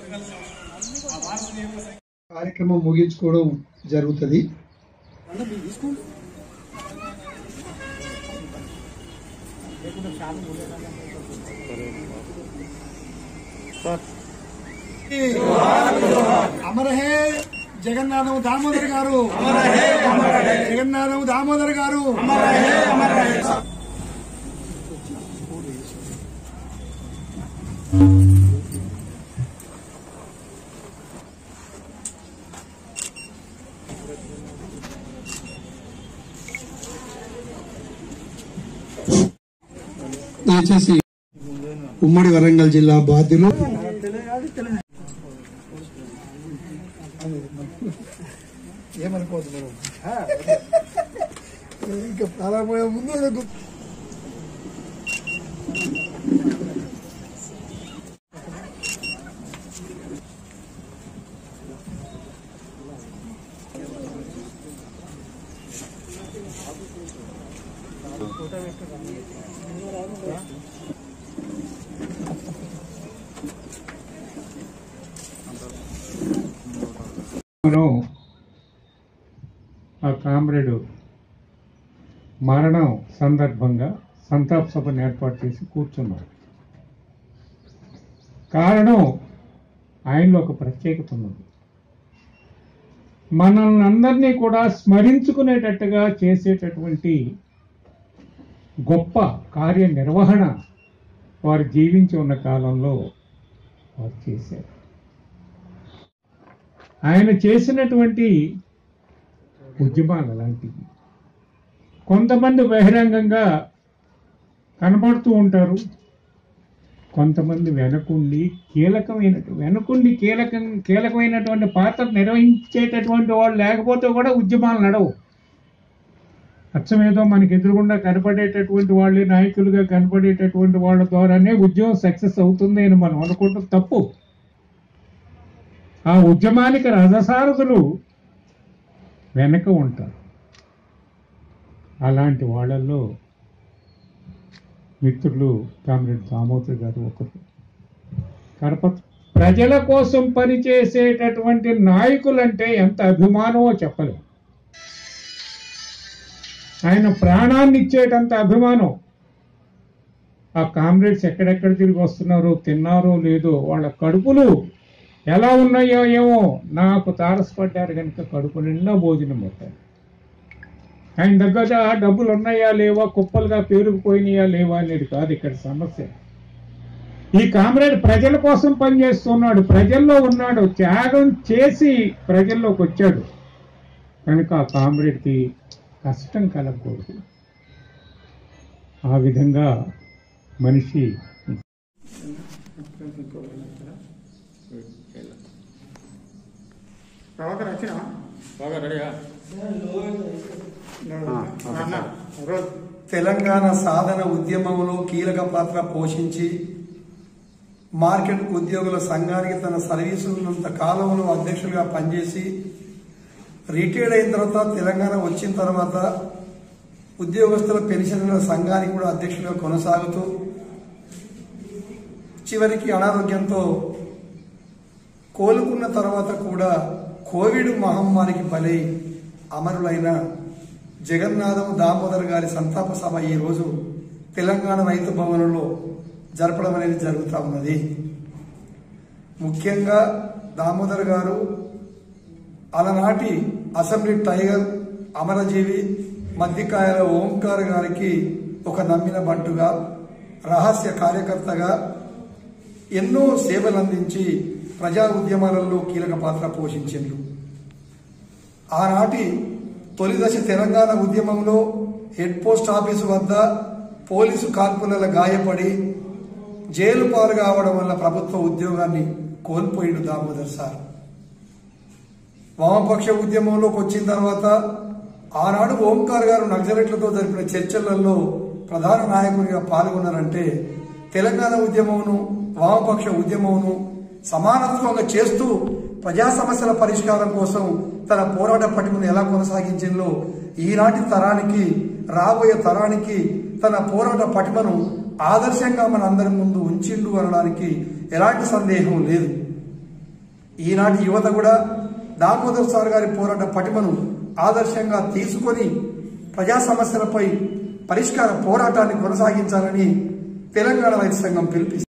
కార్యక్రమం ముగించుకోవడం జరుగుతుంది. అమర హే జగన్నాథం దామోదర్ గారు, జగన్నాథం దామోదర్ గారు. దయచేసి ఉమ్మడి వరంగల్ జిల్లా బాధ్యులు ఏమనుకోవద్దు ఇంకా ప్రారంభమైన ముందు ఆ కామ్రేడు మరణం సందర్భంగా సంతాప సభను ఏర్పాటు చేసి కూర్చున్నారు. కారణం ఆయనలో ఒక ప్రత్యేకత ఉన్నది. మనల్ని అందరినీ కూడా స్మరించుకునేటట్టుగా చేసేటటువంటి గొప్ప కార్యనిర్వహణ వారు జీవించి ఉన్న కాలంలో వారు చేశారు. ఆయన చేసినటువంటి ఉద్యమాలు అలాంటివి. కొంతమంది బహిరంగంగా కనపడుతూ ఉంటారు, కొంతమంది కీలకమైనటువంటి పాత్ర నిర్వహించేటటువంటి వాళ్ళు లేకపోతే కూడా ఉద్యమాలు నడవు. అచ్చమేదో మనకి ఎదురుగుండా కనపడేటటువంటి వాళ్ళే నాయకులుగా కనపడేటటువంటి వాళ్ళ ద్వారానే ఉద్యమం సక్సెస్ అవుతుంది అని మనం అనుకుంటాం. తప్పు. ఆ ఉద్యమానికి రథసారథులు వెనక ఉంటారు. అలాంటి వాళ్ళల్లో మిత్రులు కామ్రేడ్ దామోదర్ గారు ఒకరు. ప్రజల కోసం పనిచేసేటటువంటి నాయకులంటే ఎంత అభిమానమో చెప్పలేము. ఆయన ప్రాణాన్ని ఇచ్చేటంత అభిమానం. ఆ కామ్రేడ్స్ ఎక్కడెక్కడ తిరిగి వస్తున్నారో, తిన్నారో లేదో, వాళ్ళ కడుపులు ఎలా ఉన్నాయో ఏమో నాకు తారసపడ్డారు కనుక కడుపు నిండా భోజనం పెట్టారు. ఆయన దగ్గర డబ్బులు ఉన్నాయా లేవా, కుప్పలుగా పేరుకుపోయినాయా లేవా అనేది కాదు ఇక్కడ సమస్య. ఈ కామ్రేడ్ ప్రజల కోసం పనిచేస్తున్నాడు, ప్రజల్లో ఉన్నాడు, త్యాగం చేసి ప్రజల్లోకి వచ్చాడు కనుక ఆ కామ్రేడ్కి కష్టం కలగకూడదు. ఆ విధంగా మనిషి తెలంగాణ సాధన ఉద్యమంలో కీలక పాత్ర పోషించి మార్కెట్ ఉద్యోగుల సంఘానికి తన సర్వీసులంత కాలంలో అధ్యక్షులుగా పనిచేసి రిటైర్డ్ అయిన తర్వాత తెలంగాణ వచ్చిన తర్వాత ఉద్యోగస్తుల పెన్షన్ల సంఘానికి కూడా అధ్యక్షులుగా కొనసాగుతూ చివరికి అనారోగ్యంతో కోలుకున్న తర్వాత కూడా కోవిడ్ మహమ్మారికి బలై అమరులైన జగన్నాథం దామోదర్ గారి సంతాప సభ ఈరోజు తెలంగాణ రైతు భవనంలో జరపడం అనేది జరుగుతూ ఉన్నది. ముఖ్యంగా దామోదర్ గారు అలనాటి అసెంబ్లీ టైగర్, అమరజీవి, మద్దికాయల ఓంకార్ గారికి ఒక నమ్మిన బంటుగా, రహస్య కార్యకర్తగా ఎన్నో సేవలు అందించి ప్రజా ఉద్యమాలలో కీలక పాత్ర పోషించిండ్రు. ఆనాటి తొలి దశ తెలంగాణ ఉద్యమంలో హెడ్ పోస్ట్ ఆఫీసు వద్ద పోలీసు కాల్పులలో గాయపడి జైలు పాలు కావడం వల్ల ప్రభుత్వ ఉద్యోగాన్ని కోల్పోయిండు దామోదర్ సార్. వామపక్ష ఉద్యమంలోకి వచ్చిన తర్వాత ఆనాడు ఓంకార్ గారు నక్సలైట్లతో జరిపిన చర్చలలో ప్రధాన నాయకుడిగా పాల్గొన్నారంటే తెలంగాణ ఉద్యమమును వామపక్ష ఉద్యమమును సమానత్వంగా చేస్తూ ప్రజా సమస్యల పరిష్కారం కోసం తన పోరాట పటిమను ఎలా కొనసాగించిందో ఈనాటి తరానికి, రాబోయే తరానికి తన పోరాట పటిమను ఆదర్శంగా మన అందరి ముందు ఉంచిండు అనడానికి ఎలాంటి సందేహం లేదు. ఈనాటి యువత కూడా దామోదర్ సార్ గారి పోరాట పటిమను ఆదర్శంగా తీసుకొని ప్రజా సమస్యలపై పరిష్కార పోరాటాన్ని కొనసాగించాలని తెలంగాణ రైతు సంఘం పిలుపునిస్తుంది.